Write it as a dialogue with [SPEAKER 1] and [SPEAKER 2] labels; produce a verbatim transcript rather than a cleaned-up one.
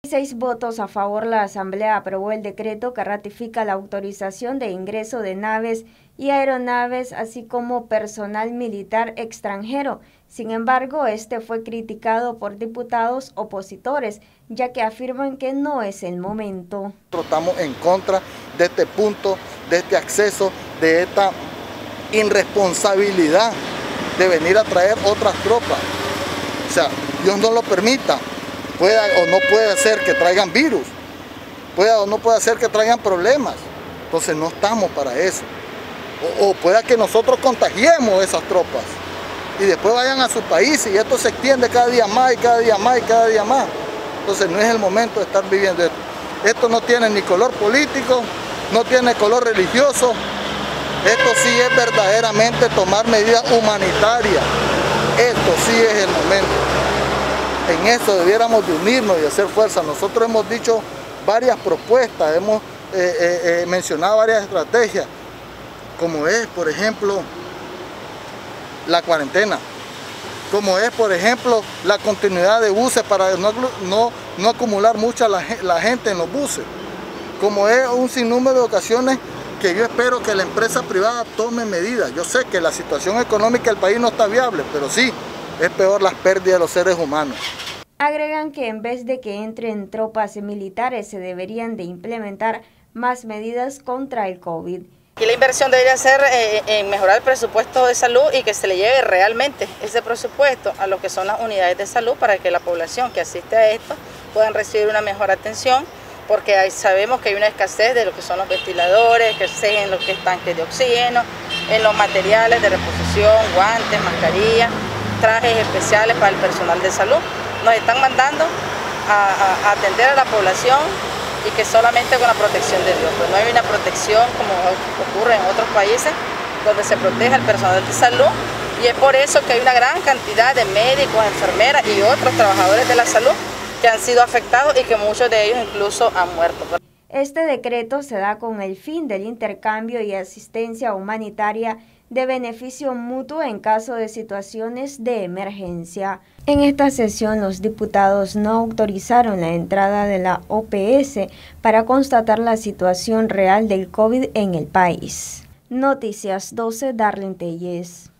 [SPEAKER 1] Seis votos a favor, la Asamblea aprobó el decreto que ratifica la autorización de ingreso de naves y aeronaves, así como personal militar extranjero. Sin embargo, este fue criticado por diputados opositores, ya que afirman que no es el momento.
[SPEAKER 2] Estamos en contra de este punto, de este acceso, de esta irresponsabilidad de venir a traer otras tropas. O sea, Dios no lo permita. Pueda o no puede hacer que traigan virus, pueda o no puede hacer que traigan problemas. Entonces no estamos para eso. O, o pueda que nosotros contagiemos esas tropas y después vayan a su país y esto se extiende cada día más y cada día más y cada día más. Entonces no es el momento de estar viviendo esto. Esto no tiene ni color político, no tiene color religioso. Esto sí es verdaderamente tomar medidas humanitarias. Esto sí es el momento. En eso debiéramos de unirnos y hacer fuerza. Nosotros hemos dicho varias propuestas, hemos eh, eh, eh, mencionado varias estrategias, como es, por ejemplo, la cuarentena, como es, por ejemplo, la continuidad de buses para no, no, no acumular mucha la, la gente en los buses, como es un sinnúmero de ocasiones que yo espero que la empresa privada tome medidas. Yo sé que la situación económica del país no está viable, pero sí, es peor las pérdidas de los seres humanos.
[SPEAKER 1] Agregan que en vez de que entren tropas militares, se deberían de implementar más medidas contra el COVID.
[SPEAKER 3] Y la inversión debería ser eh, en mejorar el presupuesto de salud y que se le lleve realmente ese presupuesto a lo que son las unidades de salud para que la población que asiste a esto puedan recibir una mejor atención, porque hay, sabemos que hay una escasez de lo que son los ventiladores, que se en lo que es tanques de oxígeno, en los materiales de reposición, guantes, mascarillas, trajes especiales para el personal de salud. Nos están mandando a, a, a atender a la población y que solamente con la protección de Dios, pues no hay una protección como ocurre en otros países donde se protege al personal de salud, y es por eso que hay una gran cantidad de médicos, enfermeras y otros trabajadores de la salud que han sido afectados y que muchos de ellos incluso han muerto.
[SPEAKER 1] Este decreto se da con el fin del intercambio y asistencia humanitaria de beneficio mutuo en caso de situaciones de emergencia. En esta sesión, los diputados no autorizaron la entrada de la O P S para constatar la situación real del COVID en el país. Noticias doce, Darlene Telles.